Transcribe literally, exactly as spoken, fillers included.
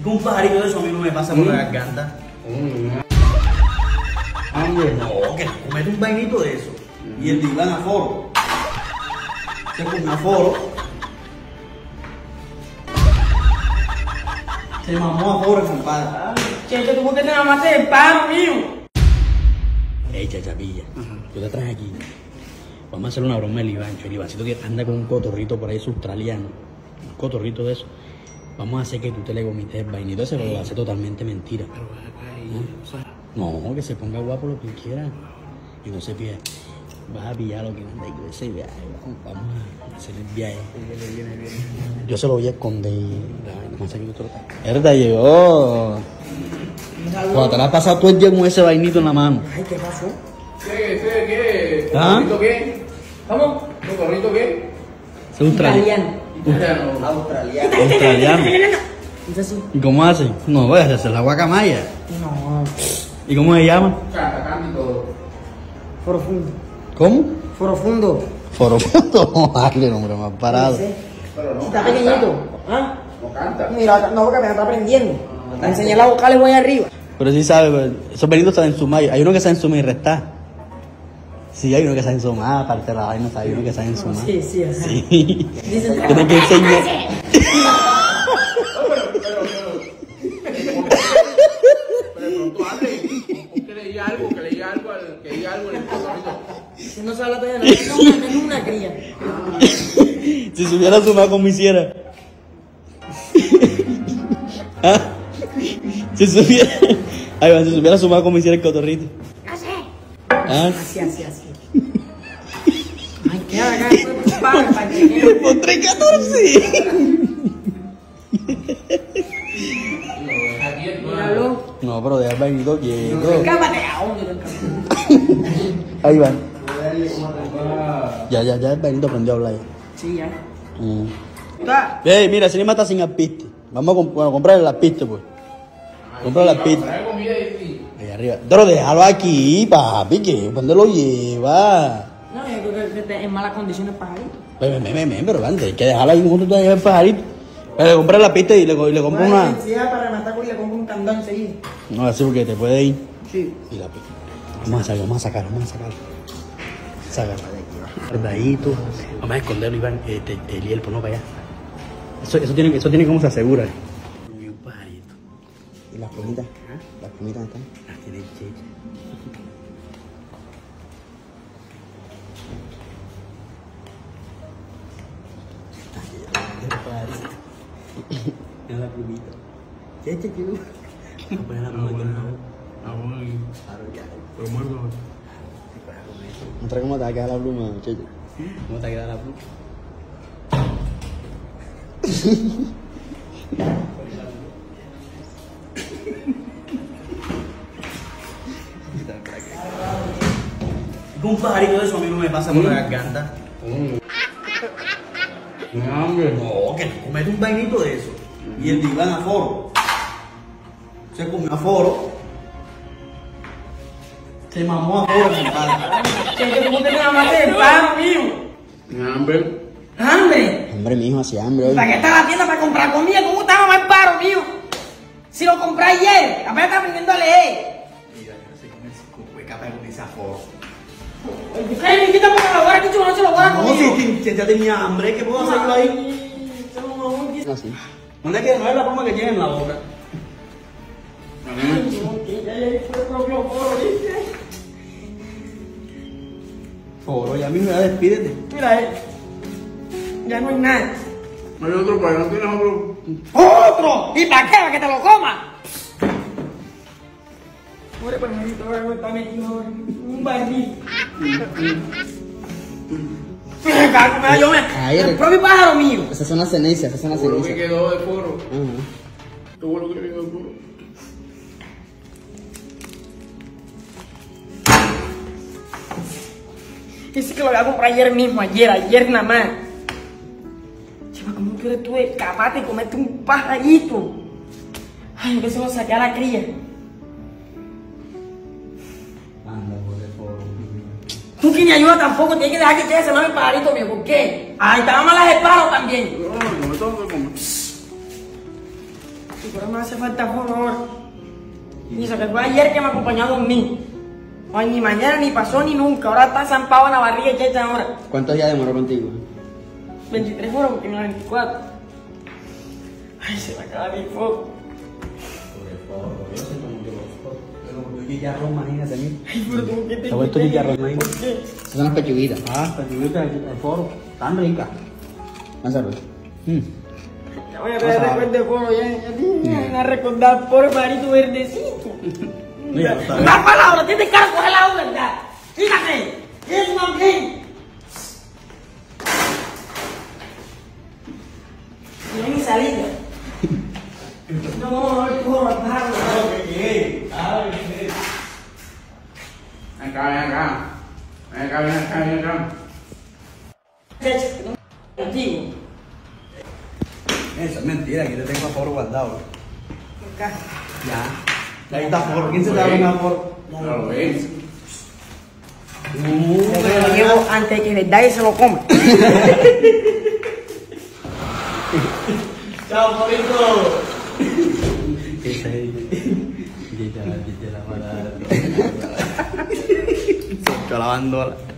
que un pajarito de eso a mí no me pasa por la garganta. Hombre, No, que comete un vainito de eso. Y el diván aforo. Se come aforo. Se mamó aforo, compadre. Checho, tú porque te mamaste el paro mío. Ey, chachapilla, yo te traje aquí. Vamos a hacer una broma al Ivancho. El Ivancito que anda con un cotorrito por ahí australiano. Un cotorrito de eso. Vamos a hacer que tú te le vomites el vainito ese, pero va a ser totalmente mentira. No, que se ponga guapo lo que quiera. Y no se pierda. Vas a pillar lo que anda ahí. Ese viaje. Vamos a hacer el viaje. Yo se lo voy a esconder. Vamos a hacer que otro. Herda llegó. Cuando te la has pasado todo el día con ese vainito en la mano. Ay, ¿qué pasó? ¿Qué? ¿Qué? ¿Qué? ¿Ah? ¿Cotorrito qué? ¿Cómo? ¿Cotorrito qué? Es australiano. Italiano. Australiano. Australiano. ¿Es así? ¿Y cómo hace? No, voy a hacer la guacamaya. No. ¿Y cómo se llama? Canta, canta y todo. Profundo. ¿Cómo? Profundo. Forofondo. Ay, qué nombre más parado. Pero no Está canta. pequeñito. ¿Ah? No canta. Mira, no, porque me está aprendiendo. Te enseñé las vocales, voy arriba. Pero sí sabe, pues, esos benitos saben sumar. Hay uno que sabe sumar y restar. Sí, hay uno que sabe sumar, aparte de la vaina, hay uno que sabe sumar. Sí, sí, ajá. Sí. Dicen Tienes que enseñar. Pero de pronto hable. Que leí algo, que leí algo, al- que leí algo en el cotorrito. si no se habla todavía, no es una, no es una cría. Si supiera sumar como hiciera. ¿Ah? Si supiera. Ay, va, si supiera sumar como hiciera el cotorrito. ¿Ah? Así, así, así. Ay, qué acá, pues, para, para que Por tres catorce. Aquí es míralo. No, pero deja el vainito quieto. Escápate, ¿a dónde te escapas? Ahí va. Ya, ya, ya el vainito aprendió a hablar ya. Sí, ya. Mm. Está. Ey, mira, si no mata sin alpiste. Vamos a comp bueno, comprarle las pistas, pues. Comprar las pistas. trae comida y... Ahí arriba. Pero déjalo aquí, papi, que ¿dónde lo lleva? No, yo creo que esté en malas condiciones pajarito. Ven, ven, ven, ven, pero grande, hay que dejarlo ahí junto todavía el pajarito. Eh, le compré la pista y le, y le compro una. Si era para rematar con le compro un candado enseguida. No, así porque te puede ir. Sí. Y la pista. Vamos a sacar, vamos a sacar, vamos a sacar. Sácalo de aquí, guardadito. Vamos a esconderlo, Iván, este, el hiel, pues no para allá. Eso, eso tiene, eso tiene como se asegura. Y un pajarito. ¿Y las plumitas? ¿Las plumitas están? Las tiene el Cheche. Mira la plumita. Cheche, tío. Voy a poner la plumita en la boca. Claro, ya. Pero muerto. Muestra cómo te va a quedar la pluma, Cheche. ¿Cómo te va a quedar la pluma? Un pajarito de eso a mí no me pasa por la garganta. No, que comete un vainito de eso. Y el diván aforo. Se comió aforo. Se mamó aforo, compadre. Checho, tú porque te mamaste el paro mío. Hambre. ¡Hambre! Hombre, mijo, hace hambre hoy. ¿Para qué está la tienda para comprar comida? ¿Cómo está mamá el paro mío? Si lo compré ayer, apenas está aprendiendo a leer. Mira, se come ese coco de capa con ese aforo. Ay, me quita por la hora que yo no se lo voy a No, comer. si, si ya tenía hambre, ¿qué puedo hacer yo ahí? Así. ¿Dónde es que no es la pluma que tiene en la boca? Foro, ya mismo ya despídete. Mira, eh. Ya no hay nada. No hay otro para no tienes otro. ¡Otro! ¿Y para qué? ¿Para que te lo comas? Pobre pajarito, ahora está metido en un barril. Me cago, me da yo me. Ahí, El propio pájaro mío. Esas son las cenizas, esas son las Todo lo que cenizas. quedó de foro. Ajá. Todo lo que quedó de foro. Dice que lo voy a comprar ayer mismo, ayer, ayer nada más. Chiva, ¿cómo quieres tú escaparte y comerte un pajarito? Ay, que se lo saqué a la cría. Anda, por el foro. Tú que ni ayuda tampoco, tienes que dejar que quede se mame el pajarito mío. ¿Por qué? Ay, estaban malas el paro también. No, no me tengo que comer. Y por eso me hace falta foro ahora. Y eso que fue ayer que me acompañó a dormir. Ay, ni mañana, ni pasó, ni nunca. Ahora está zampado en la barriga y esta ahora. ¿Cuántos días demoró contigo? veintitrés horas porque no era veinticuatro. Ay, se me acaba mi foco. Pero chicharrón, imagínate, mira. Ay, pero tú qué te Se ha vuelto chicharrón, ¿Por imagínate. qué? Esas son las pechuguitas. Ah, pechuguitas de foro. Tan ricas. Más a ver. Ya voy a traer recuerdo de foro, ya. Ya tienes a recordar por parito verdecito. Mira, está bien. Una palabra, tienes cara de coger la verdad. Fíjate, es un hombre. No hay ni salida. No, no, no puedo matarlo. Ven acá, ven acá. Ven acá, ven acá, ven acá. Contigo. Eso es mentira, que te tengo a foro guardado. Acá. Ya. Ahí está foro. ¿Quién se te va a poner a foro? No lo ves. Yo lo llevo antes de que les da y se lo coma. Chao, porito. Se la bandola.